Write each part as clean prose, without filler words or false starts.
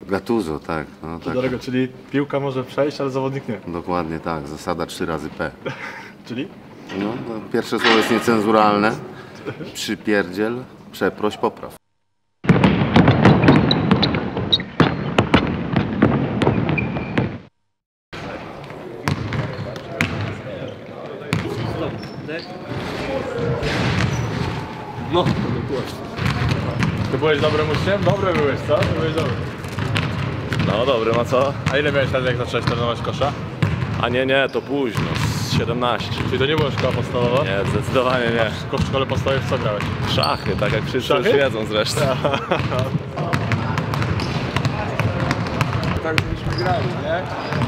Gattuso, tak. No, tak. Dobrego, czyli piłka może przejść, ale zawodnik nie. Dokładnie tak, zasada 3 razy P. Czyli? No, pierwsze słowo jest niecenzuralne. Przypierdziel, przeproś, popraw. No, ty byłeś dobrym uczniem? Dobry byłeś, co? Ty byłeś dobry. No dobry, ma co? A ile miałeś lat, jak zacząłeś trenować kosza? A nie, to późno, z 17. Czyli to nie była szkoła podstawowa? Nie, zdecydowanie nie. W szkole podstawowej w co grałeś? Szachy, tak jak wszyscy Szachy? już wiedzą zresztą. Tak żebyśmy grali, nie?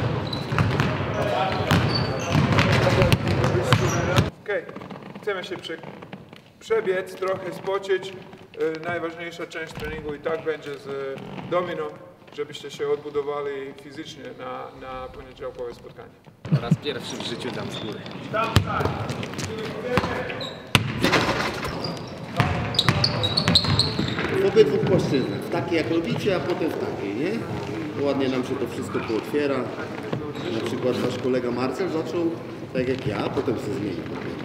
Okej, chcemy się przebiec, trochę spocić. Najważniejsza część treningu i tak będzie z dominą, żebyście się odbudowali fizycznie na poniedziałkowe spotkanie. Po raz pierwszy w życiu dam z góry. W obydwu płaszczyznach, w takiej jak lubicie, a potem w takiej, nie? Ładnie nam się to wszystko pootwiera. Na przykład wasz kolega Marcel zaczął tak jak ja, a potem się zmienił.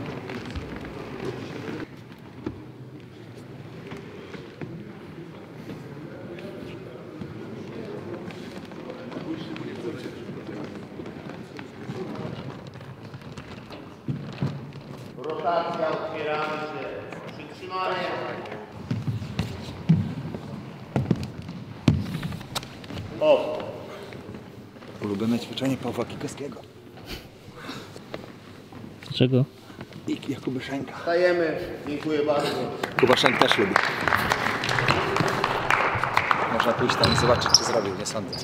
Rotacja, otwieramy się, przytrzymanie. Ulubione ćwiczenie Pawła Kikowskiego Czego? i Jakuba Szenka. Stajemy, dziękuję bardzo. Kuba Szenk też lubi. Można pójść tam i zobaczyć, czy zrobił, nie sądzę.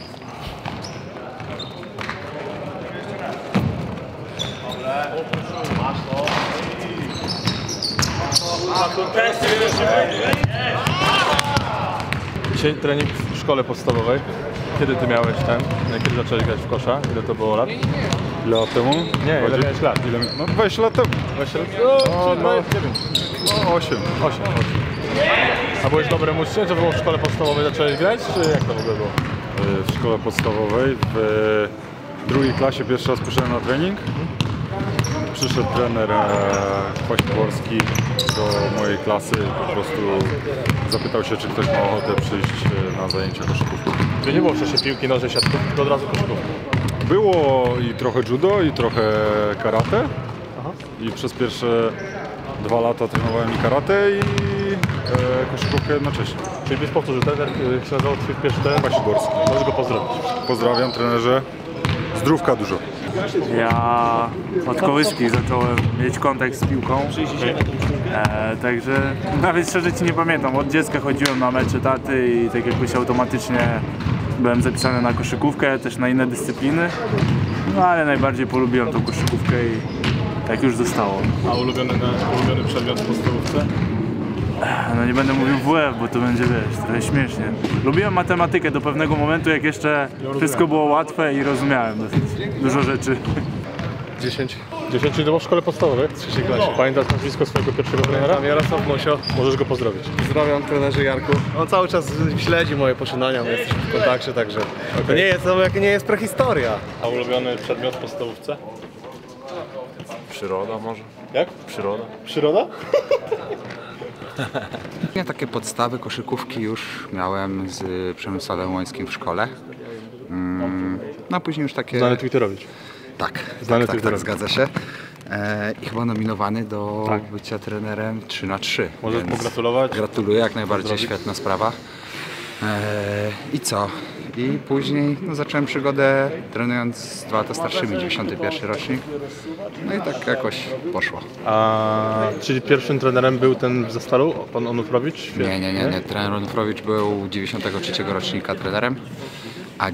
Dzisiaj trening w szkole podstawowej. Kiedy ty miałeś kiedy zacząłeś grać w kosza? Ile to było lat? Ile lat temu? Nie, ile miałeś lat? Ile? No 20 lat temu. 20 lat? No, Nie wiem. no 8. 8. A byłeś dobrym uczniem? Czy było w szkole podstawowej zacząłeś grać? Czy jak to w ogóle było? W szkole podstawowej, w drugiej klasie pierwszy raz poszedłem na trening. Przyszedł trener Kwaśniborski do mojej klasy i po prostu zapytał się, czy ktoś ma ochotę przyjść na zajęcia koszykówki. Czy nie było wcześniej piłki nożnej, siatkówki, to od razu koszykówki? Było i trochę judo, i trochę karate. I przez pierwsze 2 lata trenowałem i karate, i koszykówkę jednocześnie. Czyli byś powtórzył, trener się nazywał twój pierwszy trener? Kwaśniborski. Możesz go pozdrowić. Pozdrawiam, trenerze. Zdrówka dużo. Ja od kołyski zacząłem mieć kontakt z piłką, także nawet szczerze ci nie pamiętam, od dziecka chodziłem na mecze taty i tak jakoś automatycznie byłem zapisany na koszykówkę, też na inne dyscypliny, no ale najbardziej polubiłem tą koszykówkę i tak już zostało. A ulubiony przedmiot w podstawówce? No nie będę mówił WF, bo to będzie, wiesz, trochę śmiesznie. Lubiłem matematykę do pewnego momentu, jak jeszcze wszystko było łatwe i rozumiałem dosyć dużo rzeczy. 10 to było w szkole podstawowej, w trzeciej klasie. Pamiętasz nazwisko swojego pierwszego trenera? Tam Jarosław Mosio. Możesz go pozdrowić. Pozdrawiam trenerze Jarku. On cały czas śledzi moje poczynania, my jesteśmy w kontakcie, także to nie jest prehistoria. A ulubiony przedmiot w podstawówce? Przyroda może? Jak? Przyroda. Przyroda? Ja takie podstawy koszykówki już miałem z Przemysławem Łońskim w szkole. No a później już takie... Znany Twitterowicz. Tak, Znany tak, Twitterowicz. zgadza się. I chyba nominowany do bycia trenerem 3×3. Możesz pogratulować. Gratuluję, jak najbardziej, świetna sprawa. I co? I później zacząłem przygodę trenując z 2 lata starszymi, 91 rocznik. No i tak jakoś poszło. A czyli pierwszym trenerem był ten ze Stalu, pan Onufrowicz? Nie. Trener Onufrowicz był 93 rocznika trenerem, a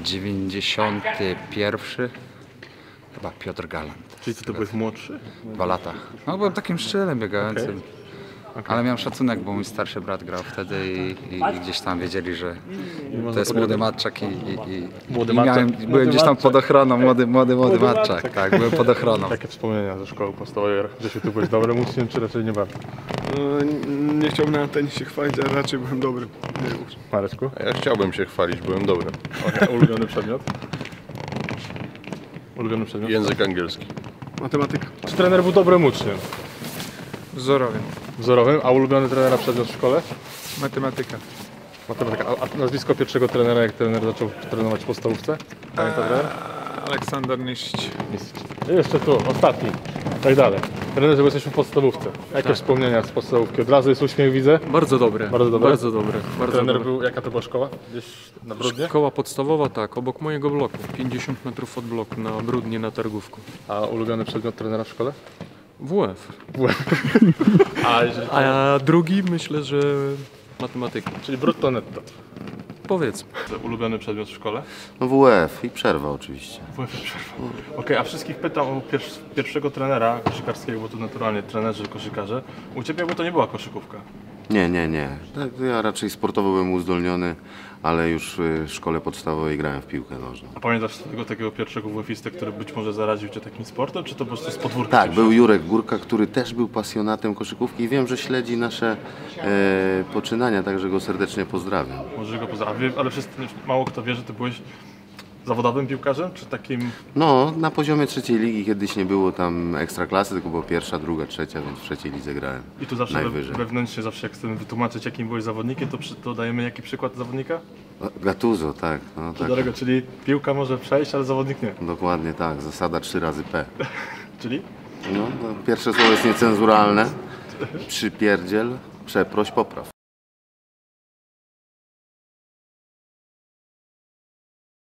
91 chyba Piotr Galant. Czyli ty byłeś młodszy? 2 lata. No byłem takim szczelem biegającym. Ale miałem szacunek, bo mój starszy brat grał wtedy i gdzieś tam wiedzieli, że to jest młody matczak i byłem gdzieś tam pod ochroną, młody matczak, tak, byłem pod ochroną. Jakie wspomnienia ze szkoły podstawowej? Grzesiu, ty byłeś dobrym uczniem, czy raczej nie bardzo? Nie chciałbym na antenie się chwalić, ale raczej byłem dobry. Mareczku? Ja chciałbym się chwalić, byłem dobry. Ulubiony przedmiot? Ulubiony przedmiot? Język angielski. Matematyka. Czy trener był dobrym uczniem? Wzorowy. Wzorowym, a ulubiony trenera przedmiot w szkole? Matematyka. Matematyka. A nazwisko pierwszego trenera, jak trener zaczął trenować w podstawówce? Pamięta trener? Aleksander Niszczyć. Jeszcze tu, ostatni. Tak dalej. Trenerze, bo jesteśmy w podstawówce. Jakie wspomnienia z podstawówki? Od razu jest uśmiech, widzę. Bardzo dobre. Bardzo dobre? Bardzo dobre. Bardzo Trener dobre. był, jaka to była szkoła? Gdzieś na Brodnie? Szkoła podstawowa, tak, obok mojego bloku. 50 metrów od bloku, na Brudnie, na Targówku. A ulubiony przedmiot trenera w szkole? WF. A, jeżeli... A drugi myślę, że matematyka. Czyli brutto netto. Powiedzmy. Ulubiony przedmiot w szkole? No WF i przerwa oczywiście. Okej, a wszystkich pytam o pierwszego trenera koszykarskiego, bo tu naturalnie trenerzy, koszykarze. U Ciebie jakby to nie była koszykówka. Nie. Tak, ja raczej sportowo byłem uzdolniony, ale już w szkole podstawowej grałem w piłkę nożną. A pamiętasz tego takiego pierwszego WF-istę, który być może zaraził Cię takim sportem, czy to po prostu z podwórka? Tak, był Jurek Górka, który też był pasjonatem koszykówki i wiem, że śledzi nasze poczynania, także go serdecznie pozdrawiam. Może go pozdrawiam, ale mało kto wie, że Ty byłeś zawodowym piłkarzem, czy takim... No, na poziomie trzeciej ligi kiedyś nie było tam ekstraklasy, tylko było pierwsza, druga, trzecia, więc w trzeciej lidze grałem. I tu zawsze najwyżej. wewnętrznie, zawsze jak chcemy wytłumaczyć, jakim byłeś zawodnikiem, to dajemy jaki przykład zawodnika? Gattuso, tak. No, tak. Dobrego, czyli piłka może przejść, ale zawodnik nie. Dokładnie tak, zasada 3 razy P. Czyli? No, pierwsze słowo jest niecenzuralne. Przypierdziel, przeproś, popraw.